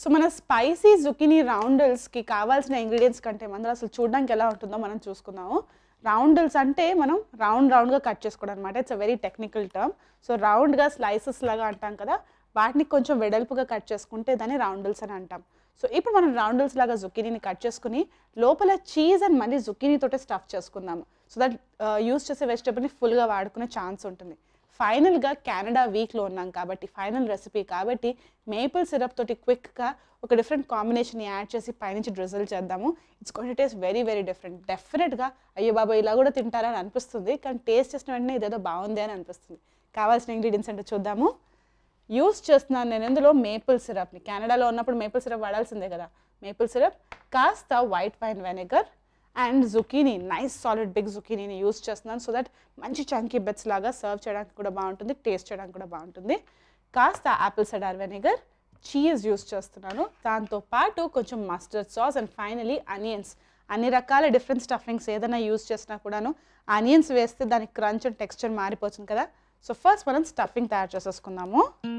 So మన spicy zucchini రౌండిల్స్కి కావాల్సిన ingredients కంటే ముందర అసలు చూడడానికి ఎలా ఉంటుందో మనం చూసుకుందాము. రౌండిల్స్ అంటే మనం రౌండ్గా కట్ చేసుకోవడం అనమాట. It's a very technical term. So రౌండ్గా స్లైసెస్ లాగా అంటాం కదా, వాటిని కొంచెం వెడల్పుగా కట్ చేసుకుంటే దాన్ని రౌండిల్స్ అని అంటాం. సో ఇప్పుడు మనం రౌండిల్స్ లాగా జుకీనీని కట్ చేసుకుని లోపల చీజ్ అండ్ మళ్ళీ జుకీనీతోటే స్టఫ్ చేసుకుందాము. సో దట్ యూస్ చేసే వెజిటబుల్ని ఫుల్గా వాడుకునే ఛాన్స్ ఉంటుంది. ఫైనల్గా కెనడా వీక్లో ఉన్నాం కాబట్టి, ఫైనల్ రెసిపీ కాబట్టి మేపుల్ సిరప్ తోటి క్విక్గా ఒక డిఫరెంట్ కాంబినేషన్ యాడ్ చేసి పైనుంచి డ్రిజిల్ చేద్దాము. It's going to taste very very different. డెఫినెట్గా అయ్యో బాబా ఇలా కూడా తింటారని అనిపిస్తుంది, కానీ టేస్ట్ చేసిన వెంటనే ఇదేదో బాగుంది అని అనిపిస్తుంది. కావాల్సిన ఇంగ్రీడియంట్స్ అంటే చూద్దాము. యూస్ చేస్తున్నాను నేను ఇందులో మేపుల్ సిరప్ని. కెనడాలో ఉన్నప్పుడు మేపుల్ సిరప్ వాడాల్సిందే కదా. మేపుల్ సిరప్, కాస్త white wine vinegar and zucchini, nice solid big జుకీనీని యూస్ చేస్తున్నాను. సో దట్ మంచి చంకీ బిట్స్ లాగా సర్వ్ చేయడానికి కూడా బాగుంటుంది, టేస్ట్ చేయడానికి కూడా బాగుంటుంది. కాస్త apple cider vinegar, cheese use చేస్తున్నాను, దాంతోపాటు కొంచెం mustard sauce and finally onions. అన్ని రకాల డిఫరెంట్ స్టఫింగ్స్ ఏదైనా యూస్ చేసినా కూడాను ఆనియన్స్ వేస్తే దానికి క్రంచ్ అండ్ టెక్స్చర్ మారిపోతుంది కదా. సో ఫస్ట్ మనం స్టఫింగ్ తయారు చేసేసుకుందాము.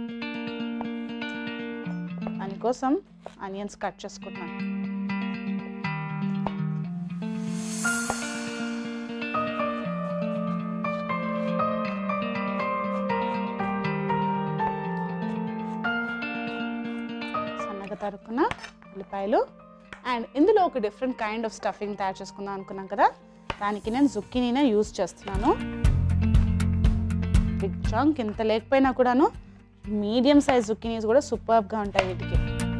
దానికోసం ఆనియన్స్ కట్ చేసుకుంటున్నాను. సన్నగా తరుక్కున్న ఉల్లిపాయలు. అండ్ ఇందులో ఒక డిఫరెంట్ కైండ్ ఆఫ్ స్టఫింగ్ తయారు చేసుకుందాం అనుకున్నాం కదా, దానికి నేను జుకీనీనే యూస్ చేస్తున్నాను. బిగ్ చంక్ ఇంత లేకపోయినా కూడాను మీడియం సైజ్ జుకీనీస్ కూడా సూపర్గా ఉంటాయి వీటికి.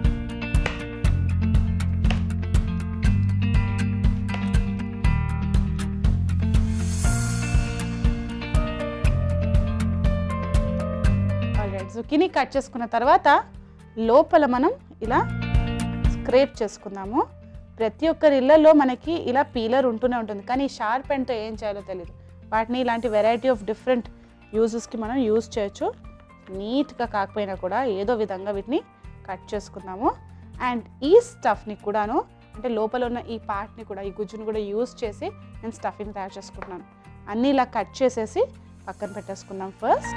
ఆల్రైట్, జుకీనీ కట్ చేసుకున్న తర్వాత లోపల మనం ఇలా స్క్రేప్ చేసుకుందాము. ప్రతి ఒక్కరి ఇళ్లలో మనకి ఇలా పీలర్ ఉంటూనే ఉంటుంది, కానీ షార్ప్ ఎండ్తో ఏం చేయాలో తెలియదు. వాటిని ఇలాంటి వెరైటీ ఆఫ్ డిఫరెంట్ యూజెస్కి మనం యూజ్ చేయొచ్చు. నీట్గా కాకపోయినా కూడా ఏదో విధంగా వీటిని కట్ చేసుకుందాము. అండ్ ఈ స్టఫ్ని కూడాను, అంటే లోపల ఉన్న ఈ పార్ట్ని కూడా, ఈ గుజ్జుని కూడా యూజ్ చేసి నేను స్టఫింగ్ తయారు చేసుకుంటున్నాను. అన్నీ ఇలా కట్ చేసేసి పక్కన పెట్టేసుకుందాం ఫస్ట్.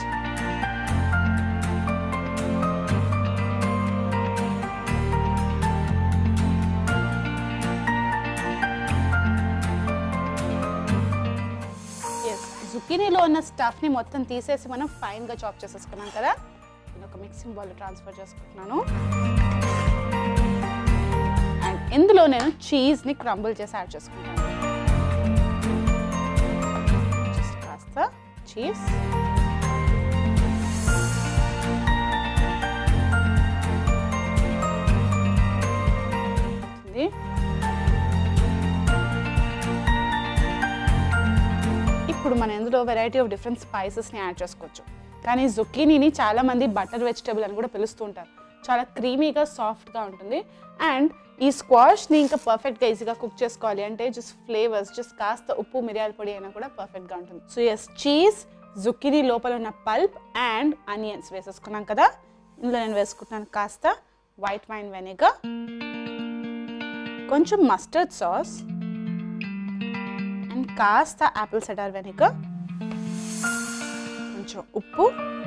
జుకీనీలో ఉన్న స్టఫ్ని మొత్తం తీసేసి మనం ఫైన్గా చాప్ చేసేసుకున్నాం కదా. నేను ఒక మిక్సింగ్ బౌల్ ట్రాన్స్ఫర్ చేసుకుంటున్నాను. అండ్ ఇందులో నేను చీజ్ని క్రంబుల్ చేసి యాడ్ చేసుకుంటాను. జస్ట్ కాస్త చీజ్, ఇప్పుడు మనం ఇందులో వెరైటీ ఆఫ్ డిఫరెంట్ స్పైసెస్ని యాడ్ చేసుకోవచ్చు. కానీ జుకీనీని చాలామంది బటర్ వెజిటేబుల్ అని కూడా పిలుస్తూ ఉంటారు. చాలా క్రీమీగా సాఫ్ట్గా ఉంటుంది. అండ్ ఈ స్క్వాష్ని ఇంకా పర్ఫెక్ట్గా ఈజీగా కుక్ చేసుకోవాలి అంటే జస్ట్ ఫ్లేవర్స్, జస్ట్ కాస్త ఉప్పు మిరియాల పొడి అయినా కూడా పర్ఫెక్ట్గా ఉంటుంది. సో ఎస్, చీజ్, జుకీనీ లోపల ఉన్న పల్ప్ అండ్ ఆనియన్స్ వేసేసుకున్నాం కదా. ఇందులో నేను వేసుకుంటున్నాను కాస్త వైట్ వైన్ వెనిగర్, కొంచెం మస్టర్డ్ సాస్ అండ్ కాస్త యాపిల్ సైడర్ వెనిగర్, కొంచెం ఉప్పు,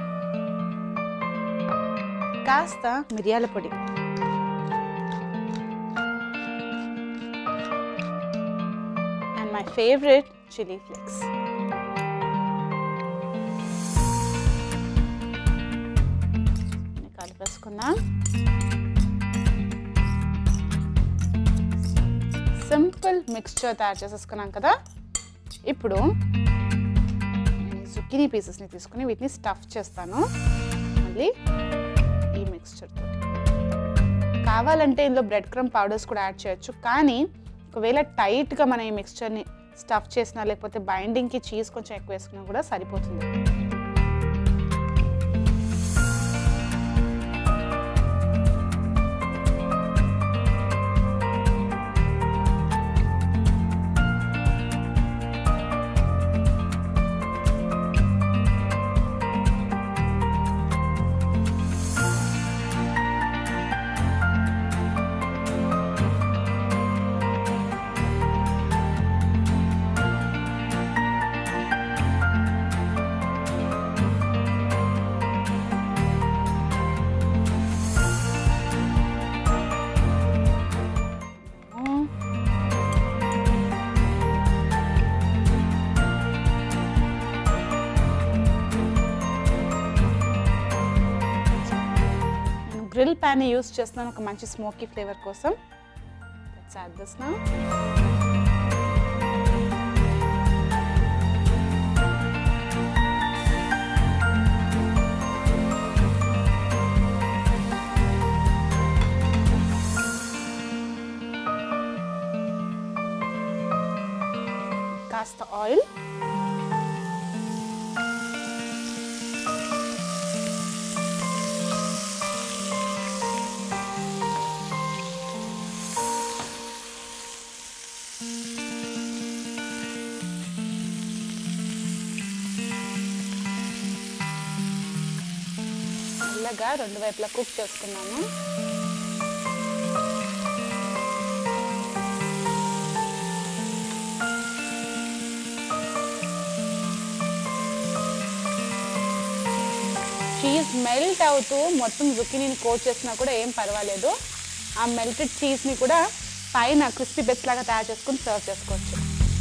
కాస్త మిరియాల పొడి, and my favourite chilli flakes. కలిపేసుకుందాం. సింపుల్ మిక్స్చర్ తయారు చేసేసుకున్నాం కదా. ఇప్పుడు జుకీనీ పీసెస్ని తీసుకుని వీటిని స్టఫ్ చేస్తాను మళ్ళీ ఈ మిక్స్చర్తో. కావాలంటే ఇందులో బ్రెడ్ క్రమ్ పౌడర్స్ కూడా యాడ్ చేయొచ్చు, కానీ ఒకవేళ టైట్గా మనం ఈ మిక్స్చర్ని స్టఫ్ చేసినా లేకపోతే బైండింగ్కి చీజ్ కొంచెం ఎక్కువ వేసుకున్నా కూడా సరిపోతుంది. గ్రిల్ ప్యాన్ యూస్ చేస్తున్నాను ఒక మంచి స్మోకీ ఫ్లేవర్ కోసం. Let's add this now. కాస్త ఆయిల్, మెల్లగా రెండు వైపులా కుక్ చేసుకున్నాము. చీజ్ మెల్ట్ అవుతూ మొత్తం జుకీనీని కోట్ చేసినా కూడా ఏం పర్వాలేదు. ఆ మెల్టెడ్ చీజ్ని కూడా పైన క్రిస్పీ బిట్స్ లాగా తయారు చేసుకుని సర్వ్ చేసుకోవచ్చు.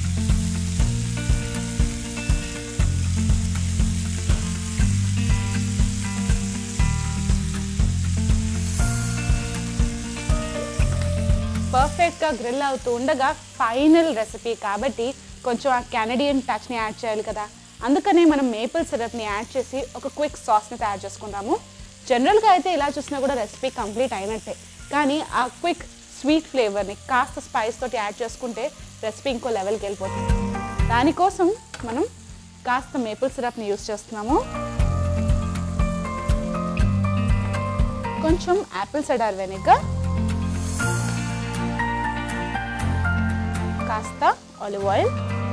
పర్ఫెక్ట్గా గ్రిల్ అవుతూ ఉండగా ఫైనల్ రెసిపీ కాబట్టి కొంచెం ఆ కెనడియన్ టచ్ని యాడ్ చేయాలి కదా, అందుకనే మనం మేపుల్ సిరప్ని యాడ్ చేసి ఒక క్విక్ సాస్ని తయారు చేసుకుందాము. జనరల్గా అయితే ఇలా చూసినా కూడా రెసిపీ కంప్లీట్ అయినట్టే, కానీ ఆ క్విక్ స్వీట్ ఫ్లేవర్ని కాస్త స్పైస్ తోటి యాడ్ చేసుకుంటే రెసిపీ ఇంకో లెవెల్కి వెళ్ళిపోతుంది. దానికోసం మనం కాస్త మేపుల్ సిరప్ని యూస్ చేస్తున్నాము. కొంచెం యాపిల్ సైడర్ వెనిగర్, కాస్త ఆలివ్ ఆయిల్,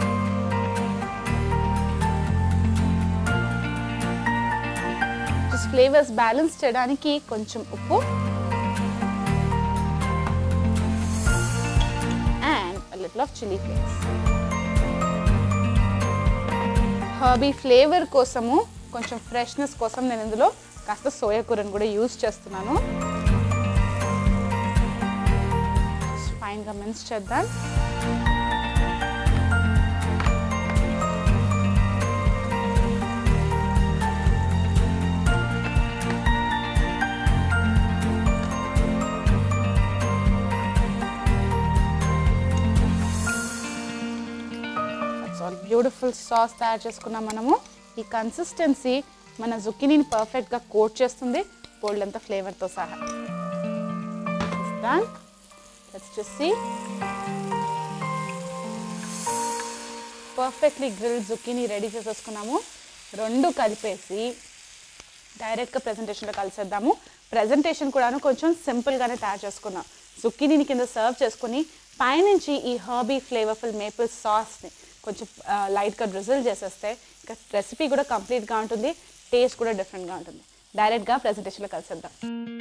ఫ్లేవర్స్ బ్యాలెన్స్ చేయడానికి కొంచెం ఉప్పు and a little of chili flakes. Herby flavour కోసము కొంచెం ఫ్రెష్నెస్ కోసం నేను ఇందులో కాస్త సోయా కూరని కూడా యూస్ చేస్తున్నాను. ఫైన్గా మిక్స్ చేద్దాం. బ్యూటిఫుల్ సాస్ తయారు చేసుకున్నాం మనము. ఈ కన్సిస్టెన్సీ మన జుకీనీని పర్ఫెక్ట్గా కోట్ చేస్తుంది బోల్డ్ అంత ఫ్లేవర్తో సహా. Let's just see. Perfectly grill zucchini ready చేసేసుకున్నాము. రెండు కలిపేసి డైరెక్ట్గా ప్రెజెంటేషన్లో కలిసేద్దాము. ప్రెజెంటేషన్ కూడాను కొంచెం సింపుల్గానే తయారు చేసుకున్నాం. జుకీనీని కింద సర్వ్ చేసుకుని పైనుంచి ఈ హర్బీ ఫ్లేవర్ఫుల్ మేపుల్ సాస్ని కొంచెం లైట్గా డ్రిజిల్ చేసేస్తే ఇంకా రెసిపీ కూడా కంప్లీట్గా ఉంటుంది, టేస్ట్ కూడా డిఫరెంట్గా ఉంటుంది. డైరెక్ట్గా ప్రెజెంటేషన్లో కలిసేద్దాం.